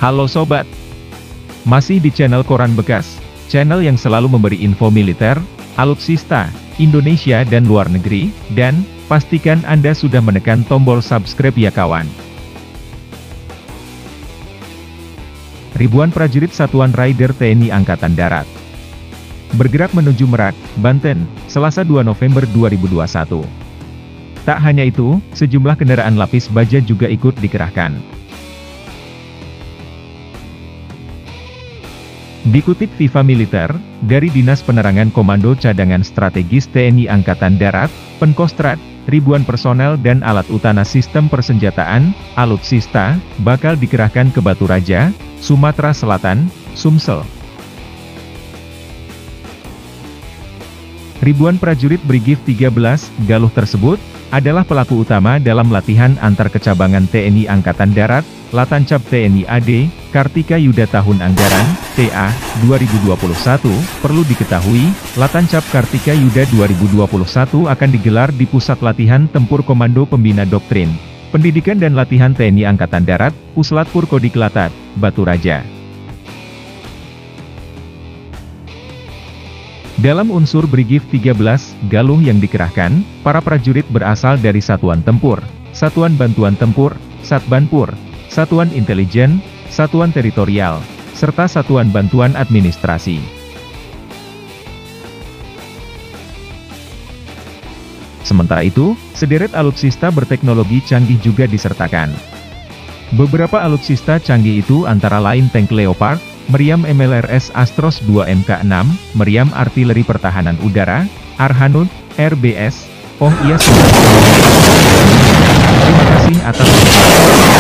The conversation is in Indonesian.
Halo sobat, masih di channel Koran Bekas, channel yang selalu memberi info militer, alutsista, Indonesia dan luar negeri, dan pastikan Anda sudah menekan tombol subscribe ya kawan. Ribuan prajurit Satuan Raider TNI Angkatan Darat bergerak menuju Merak, Banten, Selasa 2 November 2021. Tak hanya itu, sejumlah kendaraan lapis baja juga ikut dikerahkan. Dikutip Viva Militer, dari Dinas Penerangan Komando Cadangan Strategis TNI Angkatan Darat, Pangkostrat, ribuan personel dan alat utama sistem persenjataan, alutsista, bakal dikerahkan ke Batu Raja, Sumatera Selatan, Sumsel. Ribuan prajurit Brigif 13, Galuh tersebut, adalah pelaku utama dalam latihan antar kecabangan TNI Angkatan Darat, Latancap TNI AD, Kartika Yuda tahun anggaran, TA, 2021, perlu diketahui, Latancap Kartika Yuda 2021 akan digelar di Pusat Latihan Tempur Komando Pembina Doktrin, Pendidikan dan Latihan TNI Angkatan Darat, Puslat Purkodik Latat, Batu Raja. Dalam unsur Brigif 13, Galuh yang dikerahkan, para prajurit berasal dari Satuan Tempur, Satuan Bantuan Tempur, Satbanpur, Satuan Intelijen, Satuan Teritorial, serta Satuan Bantuan Administrasi. Sementara itu, sederet alutsista berteknologi canggih juga disertakan. Beberapa alutsista canggih itu antara lain tank Leopard, meriam MLRS Astros 2 Mk6, meriam artileri pertahanan udara, Arhanud, RBS, Terima kasih atas